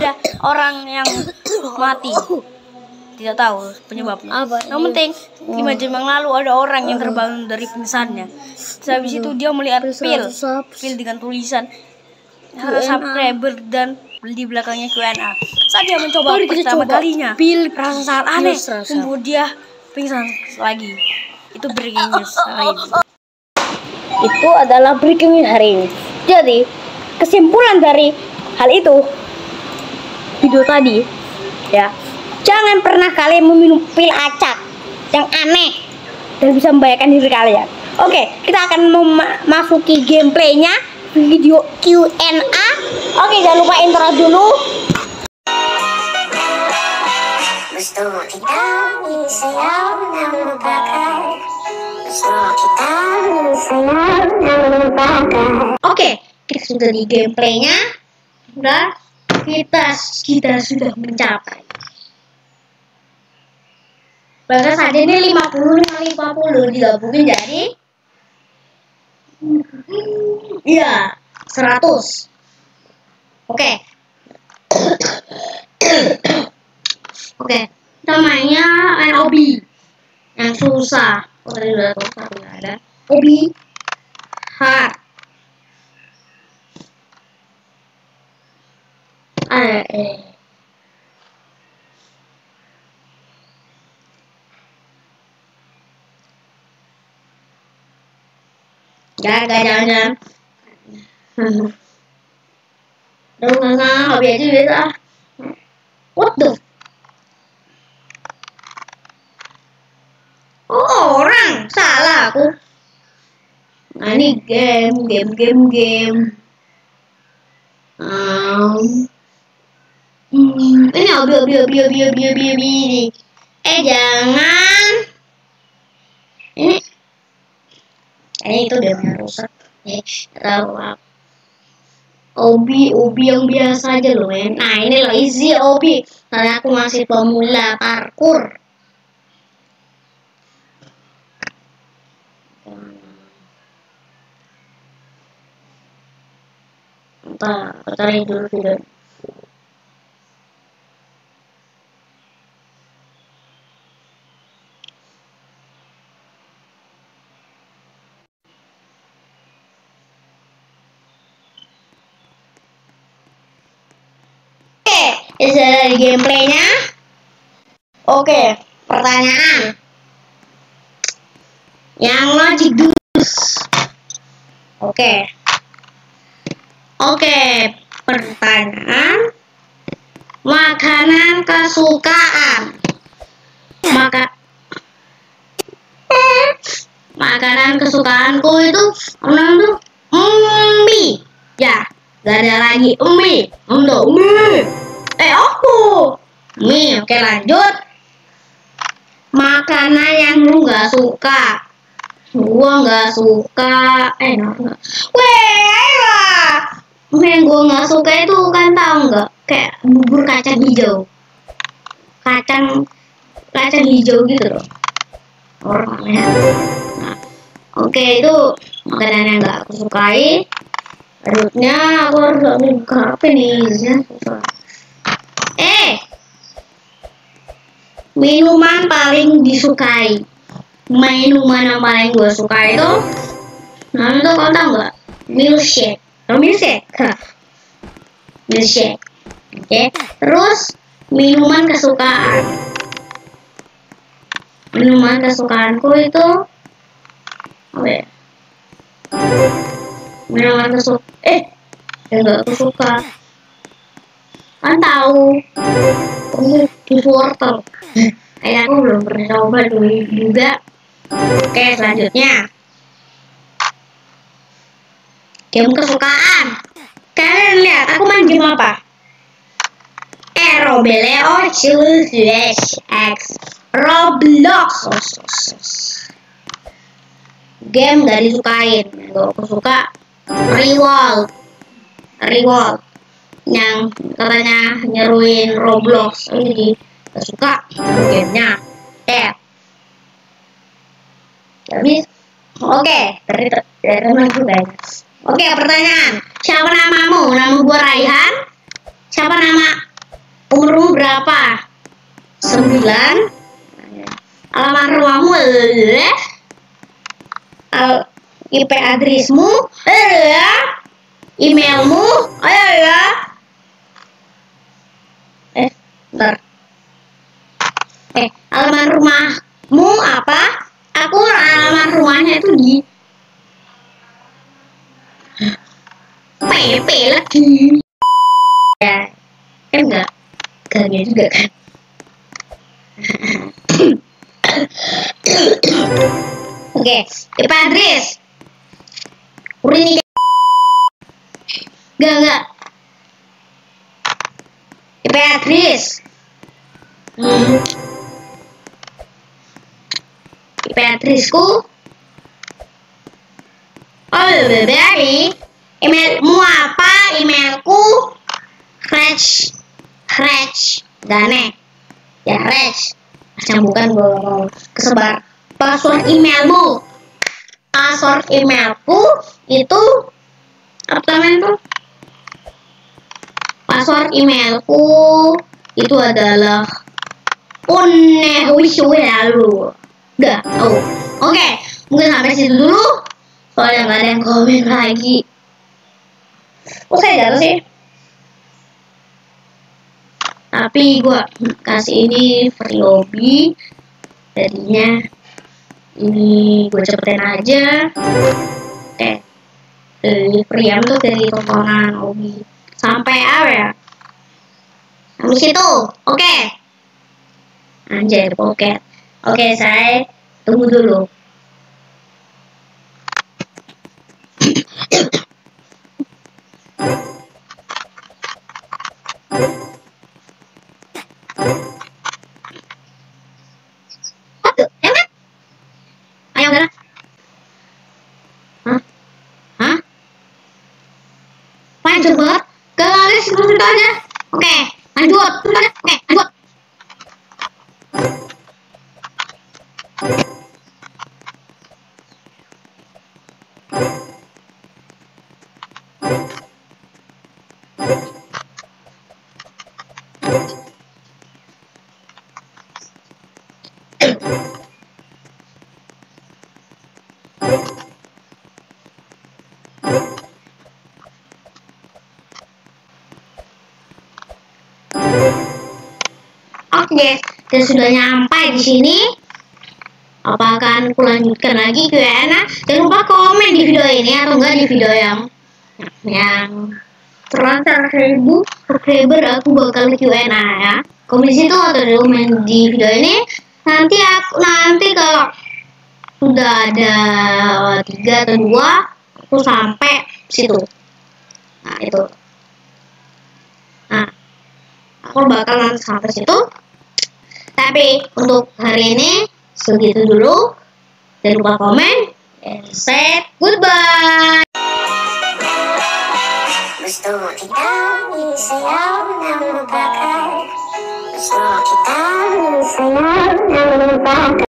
saja orang yang mati. Tidak tahu penyebabnya. Yang penting 5 jam yang lalu ada orang yang terbangun dari pingsannya. Habis itu dia melihat pil dengan tulisan subscriber dan di belakangnya Q&A. Saat dia mencoba pertama kalinya, pil rasa sangat aneh. Kemudian dia pingsan lagi. Itu breaking news hari ini. Itu adalah breaking news hari ini. Jadi kesimpulan dari hal itu video tadi ya, jangan pernah kalian meminum pil acak yang aneh dan bisa membahayakan diri kalian. Oke, kita akan memasuki gameplaynya, video Q&A. Oke, jangan lupa intro dulu. Oke, kita sudah di gameplaynya. Udah, kita sudah mencapai. Bahkan saja ini 50 digabungin jadi iya 100. Oke. Oke, namanya LOB yang susah. Oh, tadi udah tahu tapi nggak ada. Obi hard. Jangan. Nggak hobi aja biasa. What the? Oh, orang salah aku. Nah, ini game. Ini hobi. Jangan. Ini itu gamenya rusak. Tahu apa? Obi yang biasa aja loh, men. Nah, ini loh easy obi. Karena aku masih pemula parkour. Cari dulu video. Ini dari gameplaynya. Oke, pertanyaan yang logic dus. Oke, pertanyaan makanan kesukaan. Makanan kesukaanku itu mie. Ya, gak ada lagi mie. Aku mie. Oke, lanjut. Makanan yang lu gak suka. Gua gak suka. Yang gue nggak suka itu kan, tahu nggak, kayak bubur kacang hijau, kacang hijau gitu loh orangnya. Nah, oke, itu makanan yang nggak aku sukai. Berikutnya aku harus buka apa nih ya? Minuman paling disukai. Minuman yang paling gue suka itu, nah itu kau tahu nggak? Milkshake. Oke. Terus minuman kesukaan. Minuman kesukaanku itu apa ya? Minuman enggak aku suka. Kan tahu. Jus wortel. Aku belum pernah coba dulu juga. Oke, selanjutnya. Game kesukaan. Kalian lihat aku main game apa? Roblox. Game gak disukain. Yang aku suka Revolt. Yang katanya nyeruin Roblox. Jadi gak suka gamenya. Habis. Oke, dari teman juga. Oke, pertanyaan. Siapa namamu? Nama gue Raihan. Siapa nama Alamat rumahmu adalah IP addressmu adalah emailmu adalah bentar. Alamat rumahmu apa? Aku alamat rumahnya itu di PP lagi. Ya, kan enggak juga kan. Oke, IP address. Ini enggak. IP address. IP addressku. Oh, dari emailmu apa? Emailku Gane. Ya, macam bukan gue mau kesebar. Password emailmu. Password emailku itu apa namanya tuh? Password emailku itu adalah lalu. Udah, Oke, mungkin sampai situ dulu. Soalnya nggak ada yang komen lagi. Oke, jatuh sih. Tapi gue kasih ini free lobby. Jadinya ini gue cepetin aja. Oke. Free tuh dari tontonan lobby. Sampai apa ya? Sampai situ. Oke. Anjir, pocket. Oke, saya tunggu dulu. Ayo gerak. Hah? Panjang banget. Gak ada sih aja. Oke, lanjut. Oke, lanjut. Oke, dan sudah nyampai di sini. Apakah aku lanjutkan lagi Q&A? Jangan lupa komen di video ini atau enggak di video yang terlantar 1000 subscriber aku bakal Q&A ya. Komen di situ atau komen di video ini. Nanti kalau sudah ada 3 atau 2 aku sampai situ. Nah, itu. Nah, aku bakal nanti sampai situ. Tapi untuk hari ini segitu dulu. Jangan lupa komen and say goodbye. Gusto kita sayaw na lupakan. Gusto kita sayaw na lupakan.